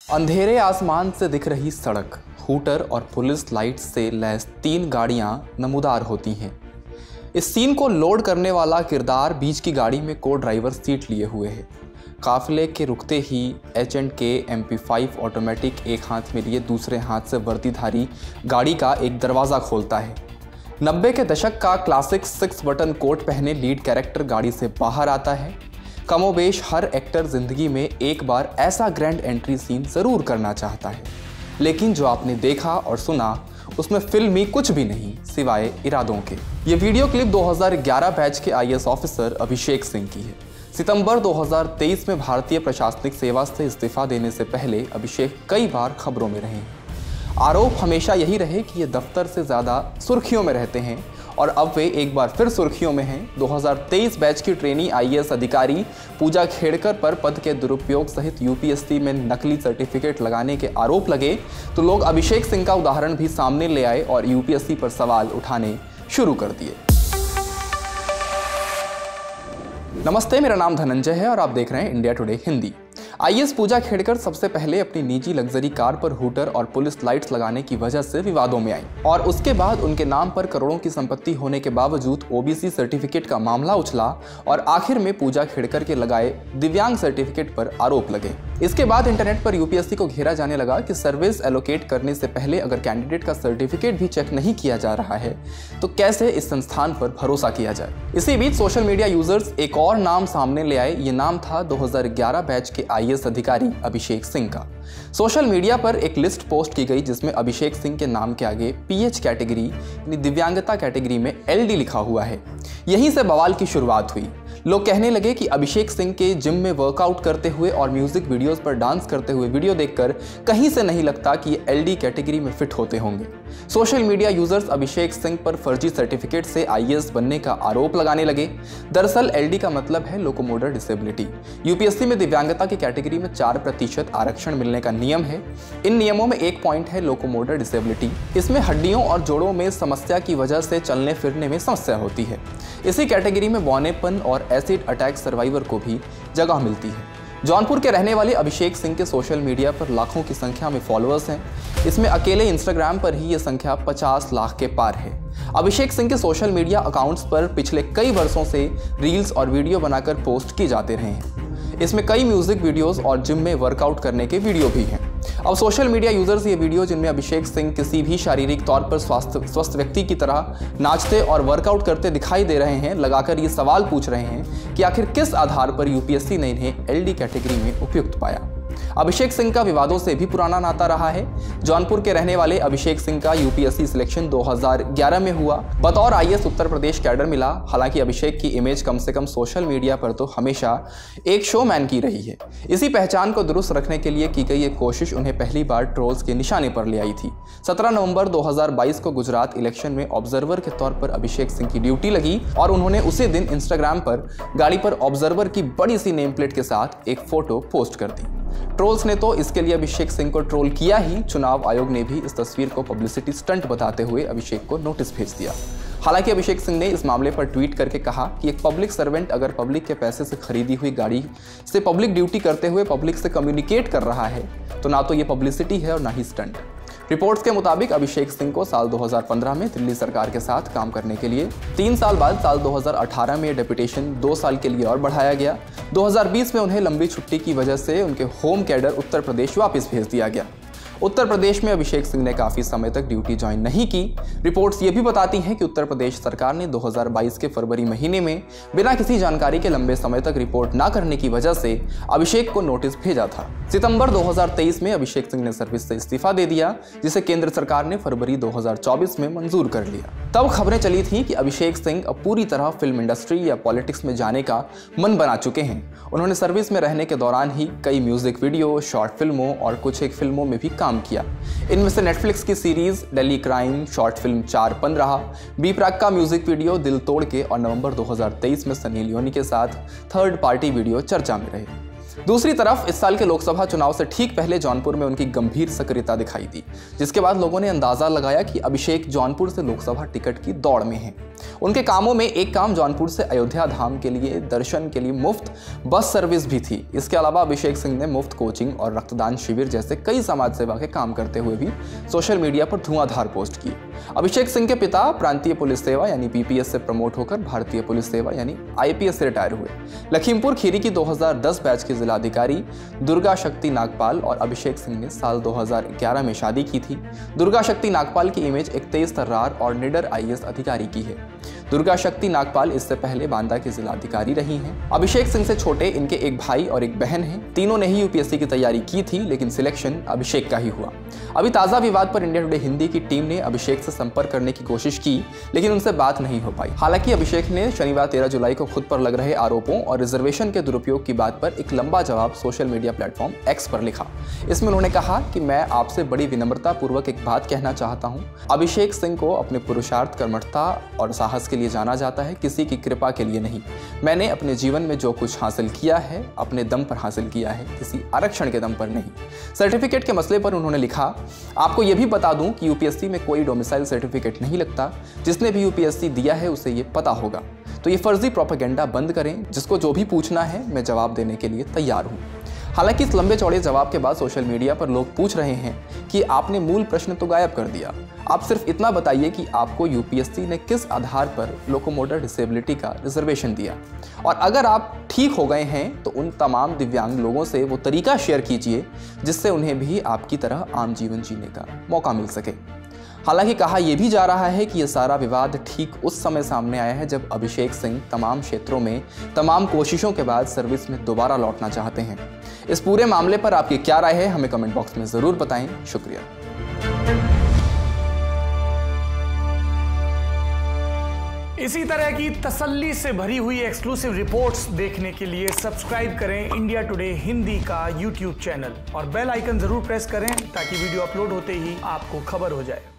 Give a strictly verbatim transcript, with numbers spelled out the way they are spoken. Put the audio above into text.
अंधेरे आसमान से दिख रही सड़क, हूटर और पुलिस लाइट से लैस तीन गाड़ियां नमूदार होती हैं। इस सीन को लोड करने वाला किरदार बीच की गाड़ी में को ड्राइवर सीट लिए हुए है। काफिले के रुकते ही H and K M P five automatic एक हाथ में लिए दूसरे हाथ से वर्दीधारी गाड़ी का एक दरवाज़ा खोलता है। नब्बे के दशक का क्लासिक सिक्स बटन कोट पहने लीड कैरेक्टर गाड़ी से बाहर आता है। कमोबेश हर एक्टर जिंदगी में एक बार ऐसा ग्रैंड एंट्री सीन ज़रूर करना चाहता है, लेकिन जो आपने देखा और सुना उसमें फिल्मी कुछ भी नहीं सिवाय इरादों के। ये वीडियो क्लिप दो हज़ार ग्यारह बैच के I A S officer Abhishek Singh की है। सितंबर दो हज़ार तेईस में भारतीय प्रशासनिक सेवा से इस्तीफा देने से पहले अभिषेक कई बार खबरों में रहे हैं। आरोप हमेशा यही रहे कि ये दफ्तर से ज़्यादा सुर्खियों में रहते हैं और अब वे एक बार फिर सुर्खियों में हैं। दो हज़ार तेईस बैच की ट्रेनी आई ए एस अधिकारी पूजा खेड़कर पर पद के दुरुपयोग सहित यू पी एस सी में नकली सर्टिफिकेट लगाने के आरोप लगे तो लोग अभिषेक सिंह का उदाहरण भी सामने ले आए और यू पी एस सी पर सवाल उठाने शुरू कर दिए। नमस्ते, मेरा नाम धनंजय है और आप देख रहे हैं India Today Hindi. I A S Puja Khedkar सबसे पहले अपनी निजी लग्जरी कार पर हूटर और पुलिस लाइट्स लगाने की वजह से विवादों में आई और उसके बाद उनके नाम पर करोड़ों की संपत्ति होने के बावजूद ओ बी सी सर्टिफिकेट का मामला उछला और आखिर में पूजा खेड़कर के लगाए दिव्यांग सर्टिफिकेट पर आरोप लगे। इसके बाद इंटरनेट पर यू पी एस सी को घेरा जाने लगा कि सर्विस एलोकेट करने से पहले अगर कैंडिडेट का सर्टिफिकेट भी चेक नहीं किया जा रहा है तो कैसे इस संस्थान पर भरोसा किया जाए। इसी बीच सोशल मीडिया यूजर्स एक और नाम सामने ले आए। ये नाम था दो हज़ार ग्यारह बैच के आई ए एस अधिकारी अभिषेक सिंह का। सोशल मीडिया पर एक लिस्ट पोस्ट की गई जिसमें अभिषेक सिंह के नाम के आगे पी एच कैटेगरी यानी दिव्यांगता कैटेगरी में एल डी लिखा हुआ है। यहीं से बवाल की शुरुआत हुई। लोग कहने लगे कि अभिषेक सिंह के जिम में वर्कआउट करते हुए और म्यूजिक वीडियोस पर डांस करते हुए वीडियो देखकर कहीं से नहीं लगता कि ये एल डी कैटेगरी में फिट होते होंगे। Social media users Abhishek Singh पर फर्जी सर्टिफिकेट से आई ए एस बनने का आरोप लगाने लगे। दरअसल एल डी का मतलब है locomotor disability. U P S C में दिव्यांगता की कैटेगरी में चार प्रतिशत आरक्षण मिलने का नियम है। इन नियमों में एक पॉइंट है लोकोमोटर डिसेबिलिटी। इसमें हड्डियों और जोड़ों में समस्या की वजह से चलने फिरने में समस्या होती है। इसी कैटेगरी में बौनेपन और एसिड अटैक सर्वाइवर को भी जगह मिलती है। जौनपुर के रहने वाले अभिषेक सिंह के सोशल मीडिया पर लाखों की संख्या में फॉलोअर्स हैं। इसमें अकेले इंस्टाग्राम पर ही ये संख्या पचास लाख के पार है। अभिषेक सिंह के सोशल मीडिया अकाउंट्स पर पिछले कई वर्षों से रील्स और वीडियो बनाकर पोस्ट किए जाते रहे हैं। इसमें कई म्यूजिक वीडियोस और जिम में वर्कआउट करने के वीडियो भी हैं। अब सोशल मीडिया यूजर्स ये वीडियो जिनमें अभिषेक सिंह किसी भी शारीरिक तौर पर स्वस्थ स्वस्थ व्यक्ति की तरह नाचते और वर्कआउट करते दिखाई दे रहे हैं, लगाकर ये सवाल पूछ रहे हैं कि आखिर किस आधार पर यू पी एस सी ने इन्हें एल डी कैटेगरी में उपयुक्त पाया। अभिषेक सिंह का विवादों से भी पुराना नाता रहा है। जौनपुर के रहने वाले अभिषेक सिंह का U P S C selection दो हज़ार ग्यारह में हुआ। बतौर आई A S Uttar Pradesh cadre मिला। हालांकि अभिषेक की इमेज कम से कम सोशल मीडिया पर तो हमेशा एक शोमैन की रही है। इसी पहचान को दुरुस्त रखने के लिए की गई एक कोशिश उन्हें पहली बार ट्रोल्स के निशाने पर ले आई थी। सत्रह नवंबर दो हज़ार बाईस को गुजरात इलेक्शन में ऑब्जर्वर के तौर पर अभिषेक सिंह की ड्यूटी लगी और उन्होंने उसी दिन इंस्टाग्राम पर गाड़ी पर ऑब्जर्वर की बड़ी सी नेम प्लेट के साथ एक फोटो पोस्ट कर दी। ट्रोल्स ने तो इसके लिए अभिषेक सिंह को ट्रोल किया ही, चुनाव आयोग ने भी इस तस्वीर को पब्लिसिटी स्टंट बताते हुए अभिषेक को नोटिस भेज दिया। हालांकि अभिषेक सिंह ने इस मामले पर ट्वीट करके कहा कि एक पब्लिक सर्वेंट अगर पब्लिक के पैसे से खरीदी हुई गाड़ी से पब्लिक ड्यूटी करते हुए पब्लिक से कम्युनिकेट कर रहा है तो ना तो ये पब्लिसिटी है और ना ही स्टंट। रिपोर्ट्स के मुताबिक अभिषेक सिंह को साल दो हज़ार पंद्रह में दिल्ली सरकार के साथ काम करने के लिए, तीन साल बाद साल दो हज़ार अठारह में डेपुटेशन दो साल के लिए और बढ़ाया गया। दो हज़ार बीस में उन्हें लंबी छुट्टी की वजह से उनके होम कैडर उत्तर प्रदेश वापस भेज दिया गया। उत्तर प्रदेश में अभिषेक सिंह ने काफी समय तक ड्यूटी ज्वाइन नहीं की। रिपोर्ट्स ये भी बताती हैं कि उत्तर प्रदेश सरकार ने दो हज़ार बाईस के फरवरी महीने में बिना किसी जानकारी के लंबे समय तक रिपोर्ट न करने की वजह से अभिषेक को नोटिस भेजा था। सितंबर दो हज़ार तेईस में अभिषेक सिंह ने सर्विस से इस्तीफा दे दिया, जिसे केंद्र सरकार ने फरवरी दो हज़ार चौबीस में मंजूर कर लिया। तब खबरें चली थी कि अभिषेक सिंह अब पूरी तरह फिल्म इंडस्ट्री या पॉलिटिक्स में जाने का मन बना चुके हैं। उन्होंने सर्विस में रहने के दौरान ही कई म्यूजिक वीडियो, शॉर्ट फिल्मों और कुछ एक फिल्मों में भी काम किया। इनमें से नेटफ्लिक्स की series Delhi crime, short film चार पंद्रह, बी प्राक का म्यूजिक वीडियो दिल तोड़ के और नवंबर दो हज़ार तेईस में सनी लियोनी के साथ थर्ड पार्टी वीडियो चर्चा में रहे। दूसरी तरफ इस साल के लोकसभा चुनाव से ठीक पहले जौनपुर में उनकी गंभीर सक्रियता दिखाई दी, जिसके बाद लोगों ने अंदाजा लगाया कि अभिषेक जौनपुर से लोकसभा टिकट की दौड़ में हैं। उनके कामों में एक काम जौनपुर से अयोध्या धाम के लिए दर्शन के लिए मुफ्त बस सर्विस भी थी। इसके अलावा अभिषेक सिंह ने मुफ्त कोचिंग और रक्तदान शिविर जैसे कई समाज सेवा के काम करते हुए भी सोशल मीडिया पर धुआंधार पोस्ट किए। अभिषेक सिंह के पिता प्रांतीय पुलिस सेवा यानी पीपीएस से प्रमोट होकर भारतीय पुलिस सेवा यानी आईपीएस से रिटायर हुए। लखीमपुर खीरी की दो हज़ार दस बैच के जिलाधिकारी दुर्गा शक्ति नागपाल और अभिषेक सिंह ने साल दो हज़ार ग्यारह में शादी की थी। दुर्गा शक्ति नागपाल की इमेज एक तेज तर्रार और निडर आईएएस अधिकारी की है। दुर्गा शक्ति नागपाल इससे पहले बांदा की जिलाधिकारी रही हैं। अभिषेक सिंह से छोटे इनके एक भाई और एक बहन हैं। तीनों ने ही यूपीएससी की तैयारी की थी, लेकिन सिलेक्शन अभिषेक का ही हुआ। अभी ताज़ा विवाद पर इंडिया टुडे हिंदी की टीम ने अभिषेक से संपर्क करने की कोशिश की, लेकिन उनसे बात नहीं हो पाई। हालांकि अभिषेक ने शनिवार तेरह जुलाई को खुद पर लग रहे आरोपों और रिजर्वेशन के दुरुपयोग की बात पर एक लंबा जवाब सोशल मीडिया प्लेटफॉर्म एक्स पर लिखा। इसमें उन्होंने कहा कि मैं आपसे बड़ी विनम्रता पूर्वक एक बात कहना चाहता हूँ। अभिषेक सिंह को अपने पुरुषार्थ, कर्मठता और साहस के लिए जाना जाता है, किसी की कृपा के लिए नहीं। मैंने अपने जीवन में जो कुछ हासिल किया है अपने दम पर हासिल किया है, किसी आरक्षण के दम पर नहीं। सर्टिफिकेट के मसले पर उन्होंने लिखा, आपको यह भी बता दूं कि यूपीएससी में कोई डोमिसाइल सर्टिफिकेट नहीं लगता। जिसने भी यूपीएससी दिया है उसे ये पता होगा। तो ये फर्जी प्रोपेगेंडा बंद करें। जिसको जो भी पूछना है मैं जवाब देने के लिए तैयार हूँ। हालांकि इस लंबे चौड़े जवाब के बाद सोशल मीडिया पर लोग पूछ रहे हैं कि आपने मूल प्रश्न तो गायब कर दिया। आप सिर्फ इतना बताइए कि आपको यूपीएससी ने किस आधार पर लोकोमोटर डिसेबिलिटी का रिजर्वेशन दिया, और अगर आप ठीक हो गए हैं तो उन तमाम दिव्यांग लोगों से वो तरीका शेयर कीजिए जिससे उन्हें भी आपकी तरह आम जीवन जीने का मौका मिल सके। हालांकि कहा यह भी जा रहा है कि यह सारा विवाद ठीक उस समय सामने आया है जब अभिषेक सिंह तमाम क्षेत्रों में तमाम कोशिशों के बाद सर्विस में दोबारा लौटना चाहते हैं। इस पूरे मामले पर आपकी क्या राय है, हमें कमेंट बॉक्स में ज़रूर बताएं। शुक्रिया। इसी तरह की तसल्ली से भरी हुई एक्सक्लूसिव रिपोर्ट्स देखने के लिए सब्सक्राइब करें इंडिया टुडे हिंदी का यूट्यूब चैनल और बेल आइकन जरूर प्रेस करें ताकि वीडियो अपलोड होते ही आपको खबर हो जाए।